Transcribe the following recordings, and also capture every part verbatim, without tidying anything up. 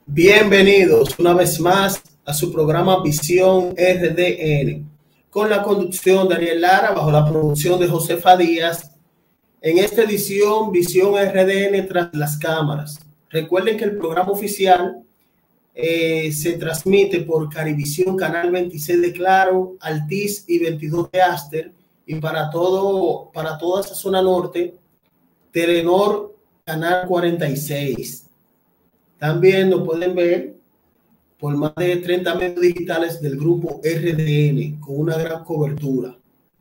Bienvenidos una vez más a su programa Visión R D N, con la conducción de Ariel Lara, bajo la producción de Josefa Díaz. En esta edición, Visión R D N tras las cámaras. Recuerden que el programa oficial eh, se transmite por Carivisión, Canal veintiséis de Claro, Altiz y veintidós de Aster, y para, todo, para toda esa zona norte, Telenor, Canal cuarenta y seis. También nos pueden ver por más de treinta medios digitales del grupo R D N con una gran cobertura.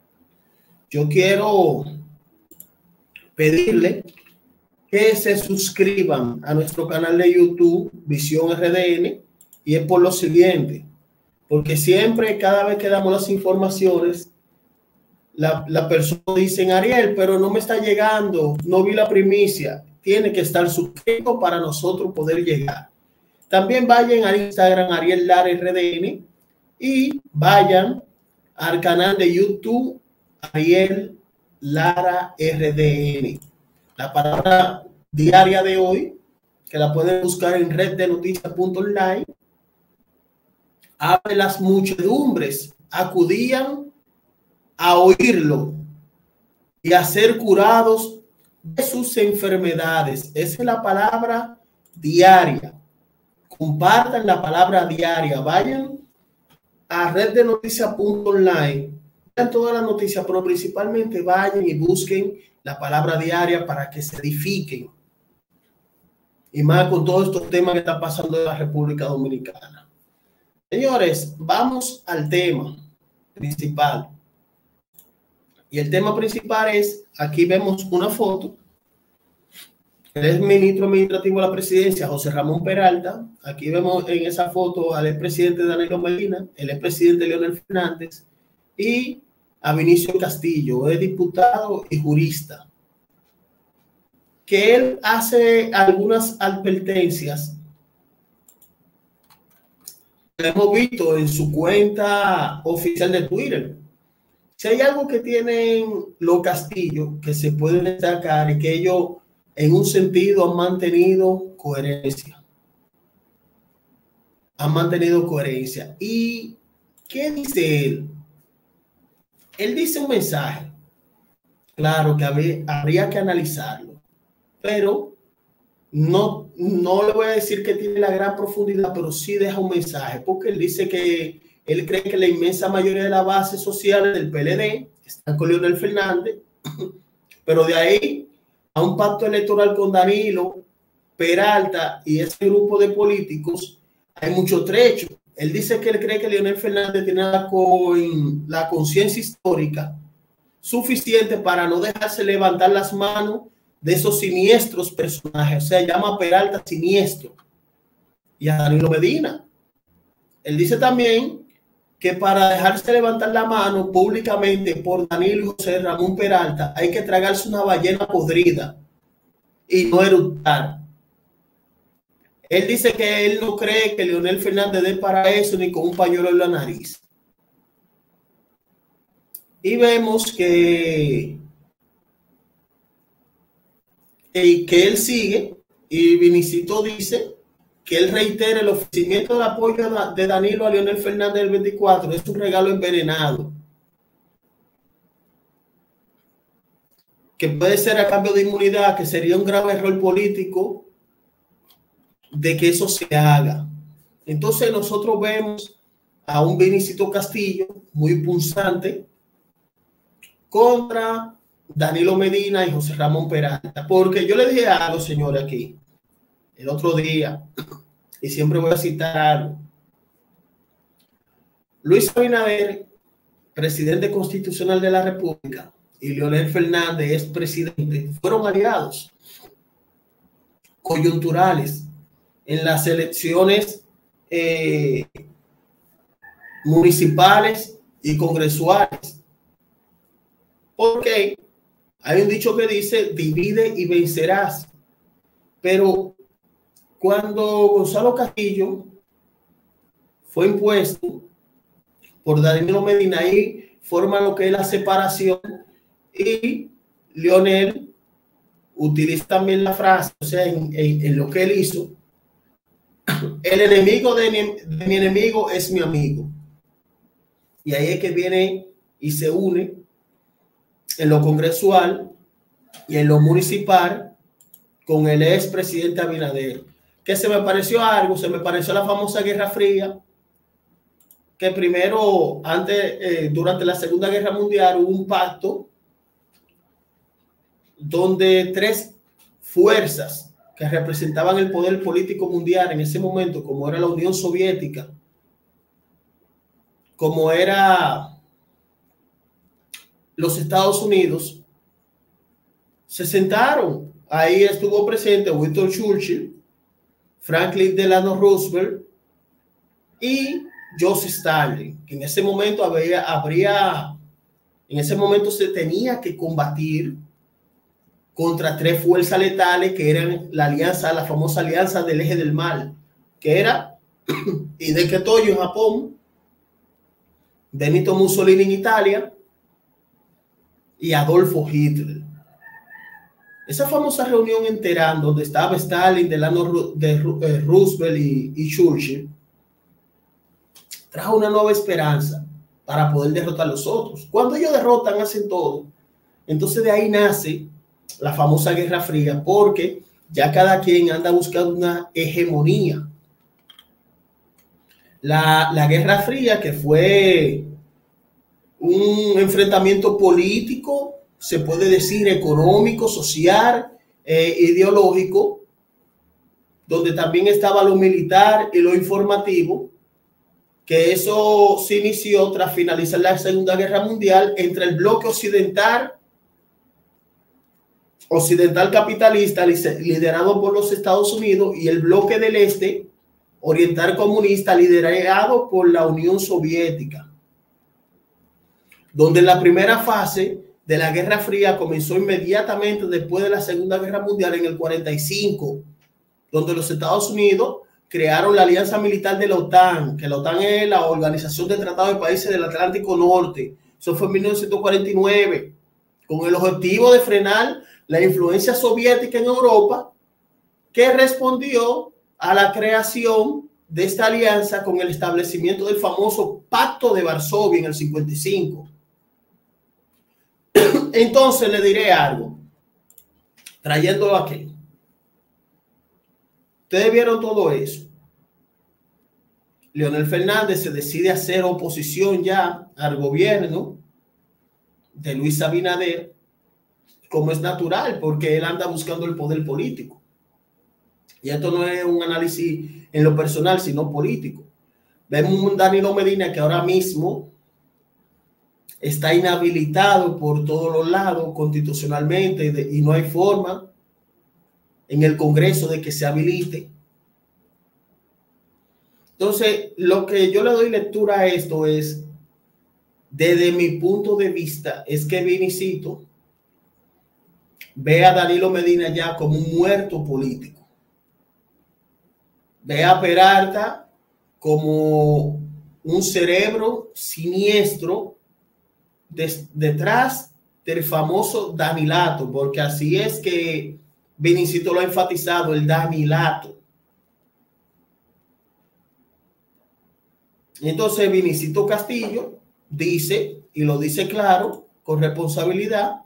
Yo quiero pedirle que se suscriban a nuestro canal de YouTube Visión R D N, y es por lo siguiente, porque siempre, cada vez que damos las informaciones, la, la persona dice: Ariel, pero no me está llegando, no vi la primicia. Tiene que estar suscrito para nosotros poder llegar. También vayan al Instagram Ariel Lara R D N y vayan al canal de YouTube Ariel Lara R D N. La palabra diaria de hoy, que la pueden buscar en red de noticias punto online, habla de las muchedumbres acudían a oírlo y a ser curados de sus enfermedades. Esa es la palabra diaria. Compartan la palabra diaria. Vayan a red de noticias punto online. Vean todas las noticias, pero principalmente vayan y busquen la palabra diaria para que se edifiquen. Y más con todos estos temas que están pasando en la República Dominicana. Señores, vamos al tema principal. Y el tema principal es, aquí vemos una foto. El ex ministro administrativo de la presidencia, José Ramón Peralta. Aquí vemos en esa foto al expresidente Danilo Medina, el expresidente Leonel Fernández y a Vinicio Castillo, es diputado y jurista, que él hace algunas advertencias. Lo hemos visto en su cuenta oficial de Twitter. Si hay algo que tienen los Castillo que se puede destacar, es que ellos en un sentido han mantenido coherencia. Han mantenido coherencia. ¿Y qué dice él? Él dice un mensaje. Claro que habría, habría que analizarlo, pero no, no le voy a decir que tiene la gran profundidad, pero sí deja un mensaje, porque él dice que él cree que la inmensa mayoría de la base social del P L D está con Leonel Fernández, pero de ahí a un pacto electoral con Danilo, Peralta y ese grupo de políticos hay mucho trecho. Él dice que él cree que Leonel Fernández tiene la, con, la conciencia histórica suficiente para no dejarse levantar las manos de esos siniestros personajes. O sea, llama a Peralta siniestro y a Danilo Medina. Él dice también que para dejarse levantar la mano públicamente por Danilo y José Ramón Peralta hay que tragarse una ballena podrida y no eructar. Él dice que él no cree que Leonel Fernández dé para eso ni con un pañuelo en la nariz. Y vemos que, que, que él sigue, y Vinicito dice que él reitera el ofrecimiento de apoyo de Danilo a Leonel Fernández del veinticuatro es un regalo envenenado, que puede ser a cambio de inmunidad, que sería un grave error político de que eso se haga. Entonces nosotros vemos a un Vinicito Castillo muy punzante contra Danilo Medina y José Ramón Peralta, porque yo le dije algo, señores, aquí el otro día, y siempre voy a citar algo. Luis Abinader, presidente constitucional de la República, y Leonel Fernández, ex presidente, fueron aliados coyunturales en las elecciones eh, municipales y congresuales. Porque hay un dicho que dice: divide y vencerás. Pero cuando Gonzalo Castillo fue impuesto por Danilo Medina, ahí forma lo que es la separación, y Leonel utiliza también la frase, o sea, en, en, en lo que él hizo, el enemigo de mi, de mi enemigo es mi amigo. Y ahí es que viene y se une en lo congresual y en lo municipal con el ex presidente Abinader. Que se me pareció algo, se me pareció la famosa Guerra Fría, que primero, antes, eh, durante la Segunda Guerra Mundial, hubo un pacto donde tres fuerzas que representaban el poder político mundial en ese momento, como era la Unión Soviética, como era los Estados Unidos, se sentaron. Ahí estuvo presente Winston Churchill, Franklin Delano Roosevelt y Joseph Stalin, que en ese momento habría, habría, en ese momento se tenía que combatir contra tres fuerzas letales que eran la alianza, la famosa alianza del eje del mal, que era Hideki Toyo en Japón, Benito Mussolini en Italia y Adolfo Hitler. Esa famosa reunión en Teherán, donde estaba Stalin, Delano de Roosevelt y, y Churchill, trajo una nueva esperanza para poder derrotar a los otros. Cuando ellos derrotan, hacen todo. Entonces de ahí nace la famosa Guerra Fría, porque ya cada quien anda buscando una hegemonía. La, la Guerra Fría, que fue un enfrentamiento político, se puede decir económico, social, eh, ideológico, donde también estaba lo militar y lo informativo, que eso se inició tras finalizar la Segunda Guerra Mundial entre el bloque occidental, occidental capitalista liderado por los Estados Unidos y el bloque del este oriental comunista liderado por la Unión Soviética, donde la primera fase de la Guerra Fría comenzó inmediatamente después de la Segunda Guerra Mundial en el cuarenta y cinco, donde los Estados Unidos crearon la alianza militar de la OTAN, que la OTAN es la Organización de Tratados de Países del Atlántico Norte. Eso fue en mil novecientos cuarenta y nueve, con el objetivo de frenar la influencia soviética en Europa, que respondió a la creación de esta alianza con el establecimiento del famoso Pacto de Varsovia en el cincuenta y cinco. Entonces le diré algo, trayéndolo aquí. Ustedes vieron todo eso. Leonel Fernández se decide hacer oposición ya al gobierno de Luis Abinader, como es natural, porque él anda buscando el poder político. Y esto no es un análisis en lo personal, sino político. Vemos un Danilo Medina que ahora mismo está inhabilitado por todos los lados constitucionalmente y no hay forma en el Congreso de que se habilite. Entonces, lo que yo le doy lectura a esto es, desde mi punto de vista, es que Vinicito ve a Danilo Medina ya como un muerto político. Ve a Peralta como un cerebro siniestro des, detrás del famoso Danilato, porque así es que Vinicito lo ha enfatizado, el Danilato. Entonces Vinicito Castillo dice, y lo dice claro, con responsabilidad,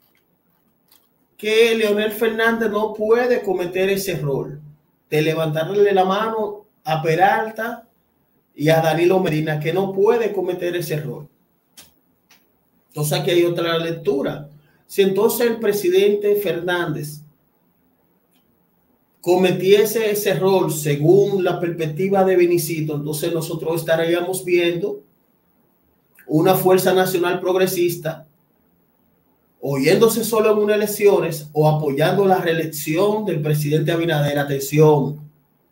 que Leonel Fernández no puede cometer ese error de levantarle la mano a Peralta y a Danilo Medina, que no puede cometer ese error. Entonces aquí hay otra lectura. Si entonces el presidente Fernández cometiese ese error según la perspectiva de Vinicito, entonces nosotros estaríamos viendo una fuerza nacional progresista oyéndose solo en unas elecciones o apoyando la reelección del presidente Abinader. Atención,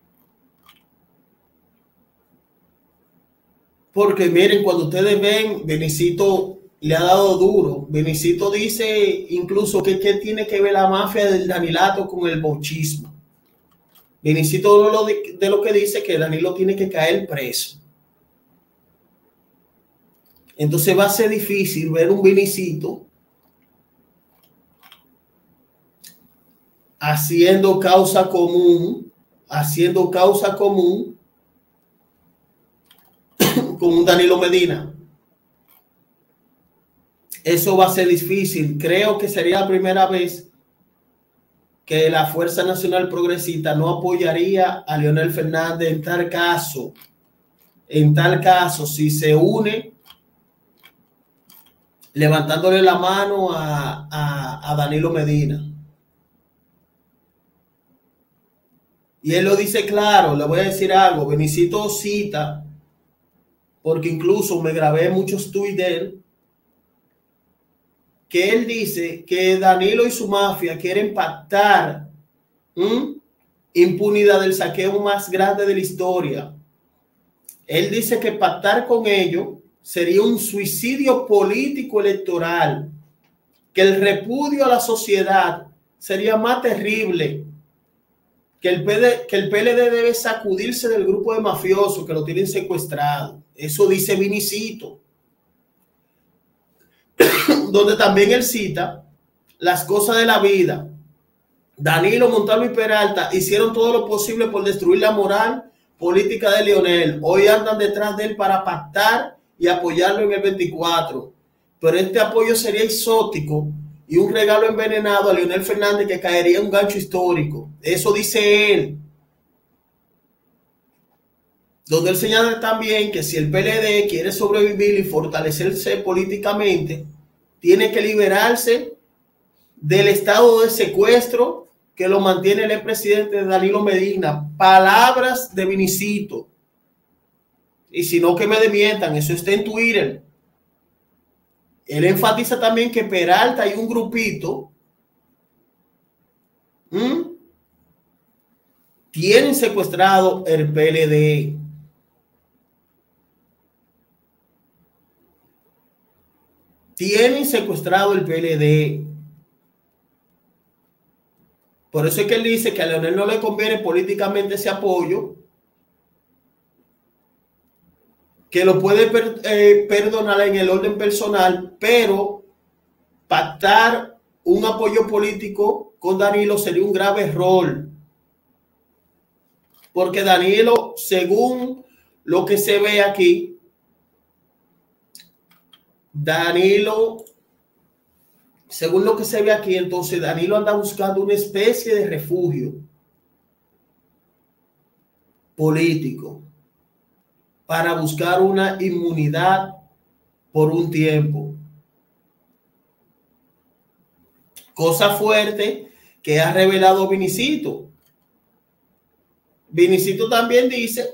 porque miren, cuando ustedes ven, Vinicito le ha dado duro. Vinicito dice incluso que, que tiene que ver la mafia del Danilato con el bochismo. Vinicito lo de, de lo que dice que Danilo tiene que caer preso. Entonces va a ser difícil ver un Vinicito haciendo causa común haciendo causa común con un Danilo Medina. Eso va a ser difícil. Creo que sería la primera vez que la Fuerza Nacional Progresista no apoyaría a Leonel Fernández en tal caso. En tal caso, si se une levantándole la mano a, a, a Danilo Medina. Y él lo dice claro. Le voy a decir algo. Benicito cita, porque incluso me grabé muchos tweets de él, que él dice que Danilo y su mafia quieren pactar ¿m? impunidad del saqueo más grande de la historia. Él dice que pactar con ellos sería un suicidio político electoral, que el repudio a la sociedad sería más terrible, que el, P D, que el P L D debe sacudirse del grupo de mafiosos que lo tienen secuestrado. Eso dice Vinicito. Donde también él cita las cosas de la vida. Danilo, Montalvo y Peralta hicieron todo lo posible por destruir la moral política de Leonel. Hoy andan detrás de él para pactar y apoyarlo en el veinticuatro. Pero este apoyo sería exótico y un regalo envenenado a Leonel Fernández, que caería en un gancho histórico. Eso dice él. Donde él señala también que si el P L D quiere sobrevivir y fortalecerse políticamente, tiene que liberarse del estado de secuestro que lo mantiene el expresidente Danilo Medina. Palabras de Vinicito. Y si no, que me desmientan, eso está en Twitter. Él enfatiza también que Peralta y un grupito ¿m? tienen secuestrado el P L D. Tienen secuestrado el P L D. Por eso es que él dice que a Leonel no le conviene políticamente ese apoyo, que lo puede per, eh, perdonar en el orden personal, pero pactar un apoyo político con Danilo sería un grave error. Porque Danilo, según lo que se ve aquí, Danilo, según lo que se ve aquí, entonces Danilo anda buscando una especie de refugio político para buscar una inmunidad por un tiempo. Cosa fuerte que ha revelado Vinicito. Vinicito también dice,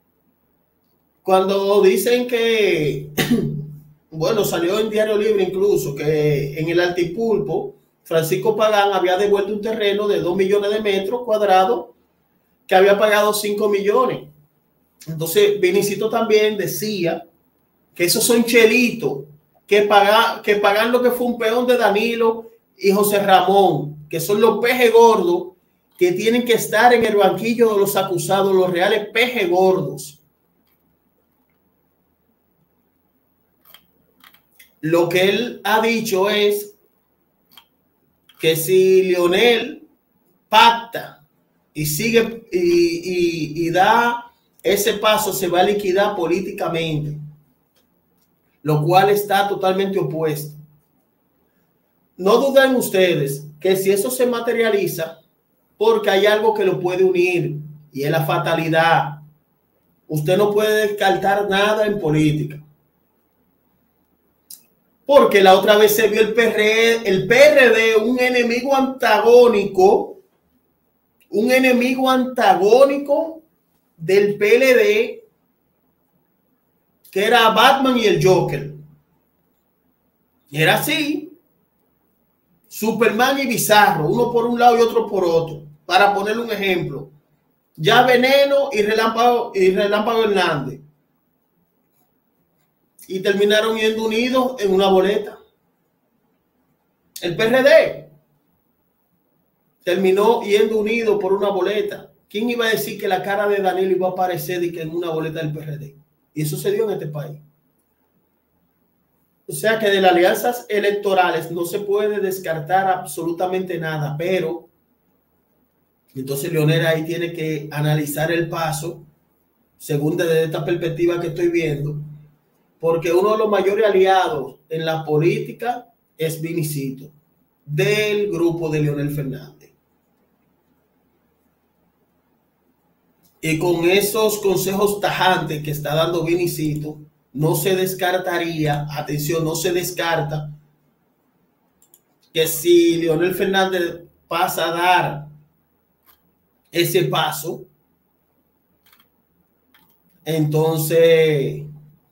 cuando dicen que, bueno, salió en Diario Libre incluso, que en el Altipulpo, Francisco Pagán había devuelto un terreno de dos millones de metros cuadrados que había pagado cinco millones. Entonces, Vinicito también decía que esos son chelitos, que pagan, que pagan lo que fue un peón de Danilo y José Ramón, que son los pejes gordos que tienen que estar en el banquillo de los acusados, los reales pejes gordos. Lo que él ha dicho es que si Leonel pacta y sigue y, y, y da ese paso, se va a liquidar políticamente, lo cual está totalmente opuesto. No duden ustedes que si eso se materializa, porque hay algo que lo puede unir, y es la fatalidad. Usted no puede descartar nada en política. Porque la otra vez se vio el P R D, el P R D, un enemigo antagónico, un enemigo antagónico del P L D, que era Batman y el Joker. Y era así. Superman y Bizarro, uno por un lado y otro por otro, para ponerle un ejemplo. Ya Veneno y Relámpago, y Relámpago Hernández. Y terminaron yendo unidos en una boleta. El P R D terminó yendo unido por una boleta. ¿Quién iba a decir que la cara de Danilo iba a aparecer y que en una boleta del P R D? Y eso se dio en este país. O sea que de las alianzas electorales no se puede descartar absolutamente nada, pero Entonces Leonel ahí tiene que analizar el paso, según desde esta perspectiva que estoy viendo, porque uno de los mayores aliados en la política es Vinicito, del grupo de Leonel Fernández. Y con esos consejos tajantes que está dando Vinicito, no se descartaría, atención, no se descarta que si Leonel Fernández pasa a dar ese paso, entonces,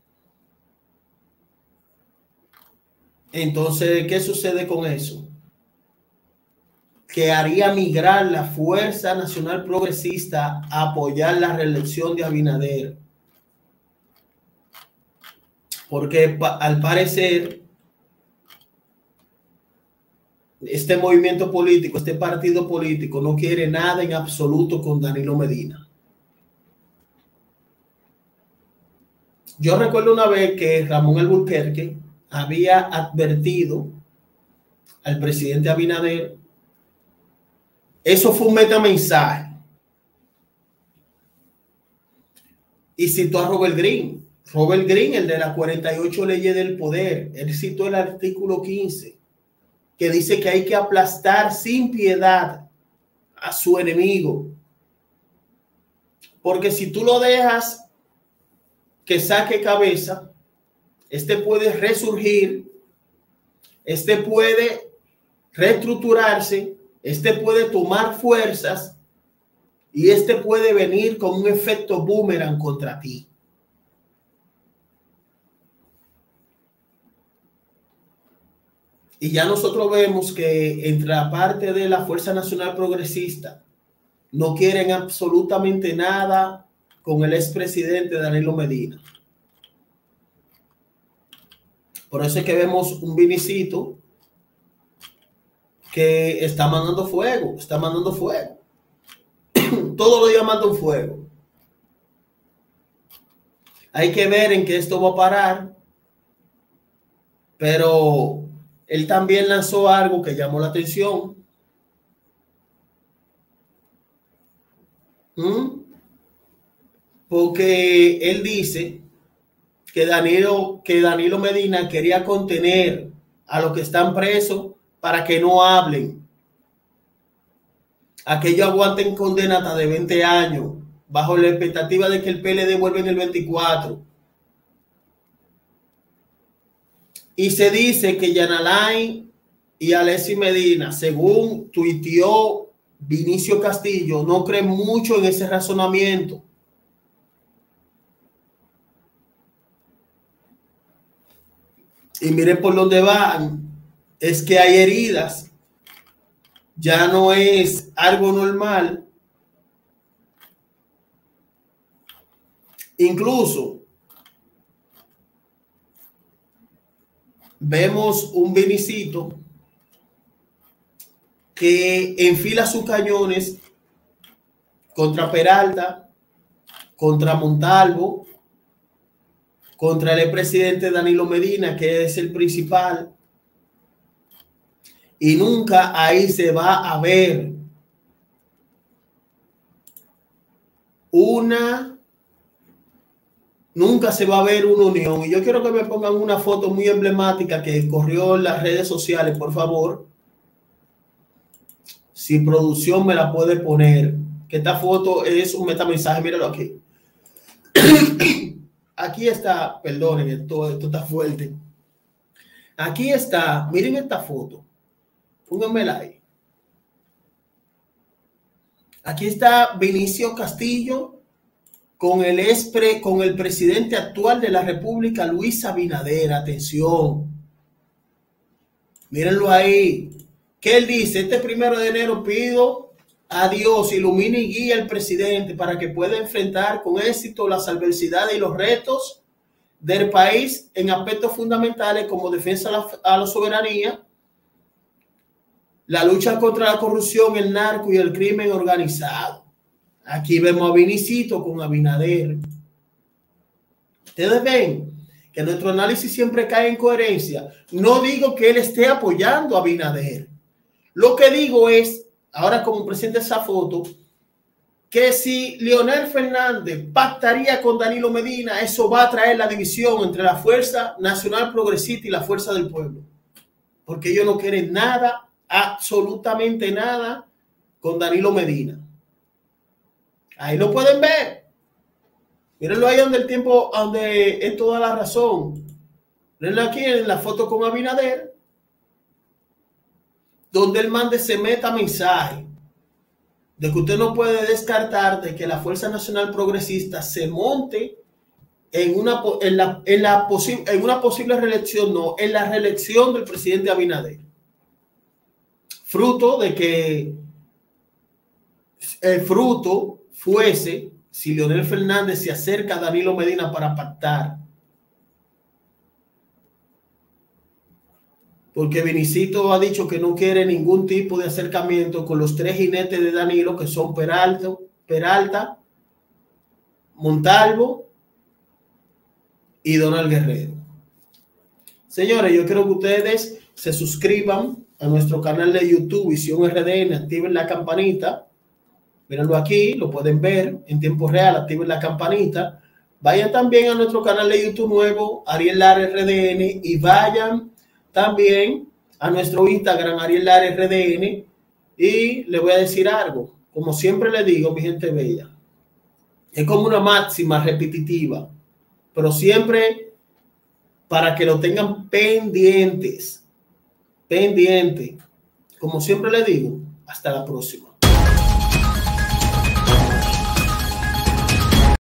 entonces, ¿qué sucede con eso? Que haría migrar la Fuerza Nacional Progresista a apoyar la reelección de Abinader. Porque al parecer, este movimiento político, este partido político no quiere nada en absoluto con Danilo Medina. Yo recuerdo una vez que Ramón Alburquerque había advertido al presidente Abinader. Eso fue un metamensaje. Y citó a Robert Greene. Robert Greene, el de las cuarenta y ocho leyes del poder. Él citó el artículo quince, que dice que hay que aplastar sin piedad a su enemigo. Porque si tú lo dejas que saque cabeza, este puede resurgir, este puede reestructurarse, este puede tomar fuerzas y este puede venir con un efecto boomerang contra ti. Y ya nosotros vemos que entre la parte de la Fuerza Nacional Progresista no quieren absolutamente nada con el expresidente Danilo Medina. Por eso es que vemos un Vinicito que está mandando fuego, está mandando fuego. Todos los días manda un fuego. Hay que ver en qué esto va a parar, pero él también lanzó algo que llamó la atención. ¿Mm? Porque él dice que Danilo, que Danilo Medina quería contener a los que están presos para que no hablen, a que ellos aguanten condena hasta de veinte años, bajo la expectativa de que el P L D vuelva en el veinticuatro. Y se dice que Jan Alain y Alexis Medina, según tuiteó Vinicio Castillo, no creen mucho en ese razonamiento. Y miren por dónde van. Es que hay heridas. Ya no es algo normal. Incluso vemos un Vinicito que enfila sus cañones contra Peralta, contra Montalvo, contra el expresidente Danilo Medina, que es el principal. Y nunca ahí se va a ver una, nunca se va a ver una unión. Y yo quiero que me pongan una foto muy emblemática que corrió en las redes sociales, por favor. Si producción me la puede poner, que esta foto es un metamensaje, míralo aquí. Aquí está, perdonen, esto, esto está fuerte. Aquí está, miren esta foto. Pónganmela ahí. Aquí está Vinicio Castillo con el, expre, con el presidente actual de la República, Luis Abinader. Atención. Mírenlo ahí. ¿Qué él dice? Este primero de enero pido a Dios, ilumine y guíe al presidente para que pueda enfrentar con éxito las adversidades y los retos del país en aspectos fundamentales como defensa a la, a la soberanía, la lucha contra la corrupción, el narco y el crimen organizado. Aquí vemos a Vinicito con Abinader. Ustedes ven que nuestro análisis siempre cae en coherencia. No digo que él esté apoyando a Abinader. Lo que digo es ahora como presidente de esa foto, que si Leonel Fernández pactaría con Danilo Medina, eso va a traer la división entre la Fuerza Nacional Progresista y la Fuerza del Pueblo. Porque ellos no quieren nada, absolutamente nada, con Danilo Medina. Ahí lo pueden ver. Mírenlo ahí donde el tiempo, donde es toda la razón. Mírenlo aquí en la foto con Abinader, donde él mande se meta mensaje de que usted no puede descartar de que la Fuerza Nacional Progresista se monte en una, en la, en la en una posible reelección, no, en la reelección del presidente Abinader. Fruto de que el fruto fuese si Leonel Fernández se acerca a Danilo Medina para pactar. Porque Vinicito ha dicho que no quiere ningún tipo de acercamiento con los tres jinetes de Danilo, que son Peralta, Peralta, Montalvo y Donald Guerrero. Señores, yo quiero que ustedes se suscriban a nuestro canal de YouTube, Visión R D N, activen la campanita. Mírenlo aquí, lo pueden ver en tiempo real, activen la campanita. Vayan también a nuestro canal de YouTube nuevo, Ariel Lara R D N, y vayan también a nuestro Instagram, Ariel Lara R D N, y le voy a decir algo, como siempre le digo, mi gente bella, es como una máxima repetitiva, pero siempre para que lo tengan pendientes, pendiente, como siempre le digo, hasta la próxima.